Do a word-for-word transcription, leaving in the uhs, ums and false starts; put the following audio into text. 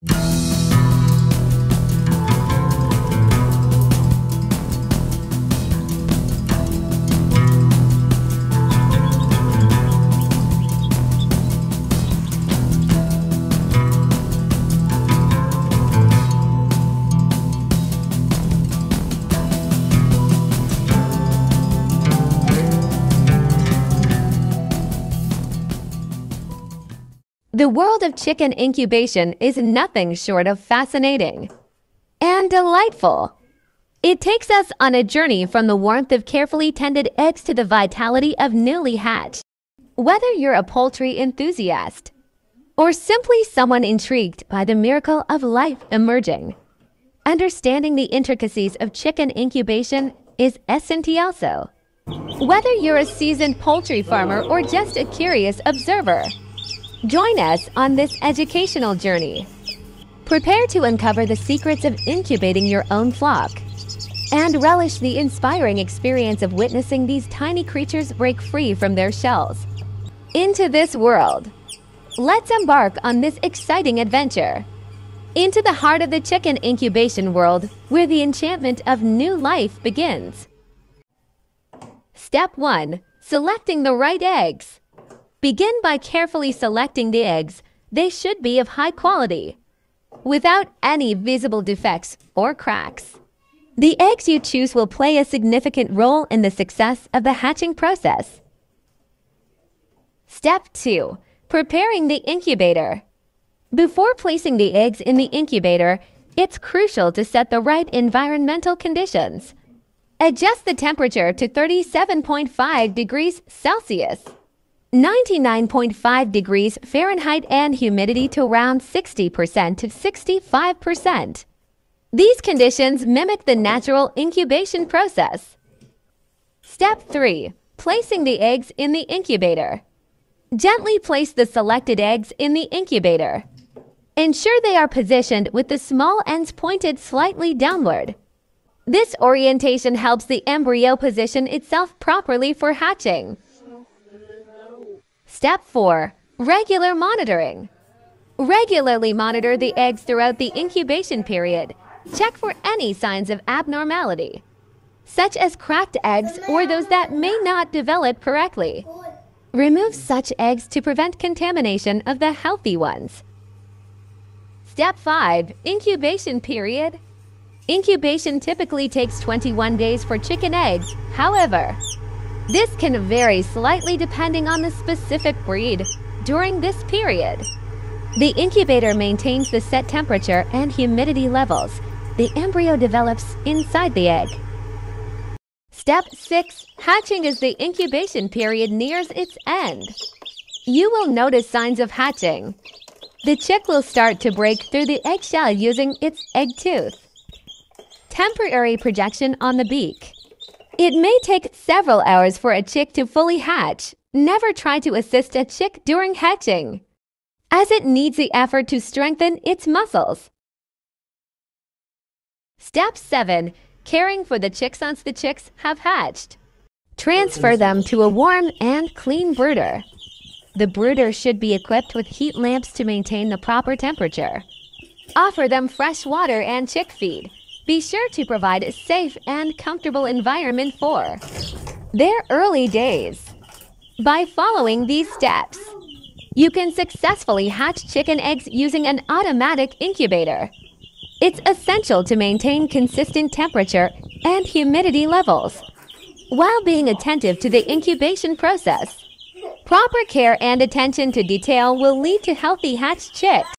The world of chicken incubation is nothing short of fascinating and delightful. It takes us on a journey from the warmth of carefully tended eggs to the vitality of newly hatched. Whether you're a poultry enthusiast or simply someone intrigued by the miracle of life emerging, understanding the intricacies of chicken incubation is essential. Whether you're a seasoned poultry farmer or just a curious observer, join us on this educational journey. Prepare to uncover the secrets of incubating your own flock and relish the inspiring experience of witnessing these tiny creatures break free from their shells into this world. Let's embark on this exciting adventure into the heart of the chicken incubation world, where the enchantment of new life begins. Step one. Selecting the right eggs. Begin by carefully selecting the eggs. They should be of high quality, without any visible defects or cracks. The eggs you choose will play a significant role in the success of the hatching process. Step two. Preparing the incubator. Before placing the eggs in the incubator, it's crucial to set the right environmental conditions. Adjust the temperature to thirty-seven point five degrees Celsius. ninety-nine point five degrees Fahrenheit, and humidity to around sixty percent to sixty-five percent. These conditions mimic the natural incubation process. Step three. Placing the eggs in the incubator. Gently place the selected eggs in the incubator. Ensure they are positioned with the small ends pointed slightly downward. This orientation helps the embryo position itself properly for hatching. Step four. Regular monitoring. Regularly monitor the eggs throughout the incubation period. Check for any signs of abnormality, such as cracked eggs or those that may not develop correctly. Remove such eggs to prevent contamination of the healthy ones. Step five. Incubation period. Incubation typically takes twenty-one days for chicken eggs. However, this can vary slightly depending on the specific breed. During this period, the incubator maintains the set temperature and humidity levels. The embryo develops inside the egg. Step six. Hatching. As the incubation period nears its end, you will notice signs of hatching. The chick will start to break through the eggshell using its egg tooth. Temporary projection on the beak. It may take several hours for a chick to fully hatch. Never try to assist a chick during hatching, as it needs the effort to strengthen its muscles. Step seven. Caring for the chicks. Once the chicks have hatched, transfer them to a warm and clean brooder. The brooder should be equipped with heat lamps to maintain the proper temperature. Offer them fresh water and chick feed. Be sure to provide a safe and comfortable environment for their early days. By following these steps, you can successfully hatch chicken eggs using an automatic incubator. It's essential to maintain consistent temperature and humidity levels while being attentive to the incubation process. Proper care and attention to detail will lead to healthy hatched chicks.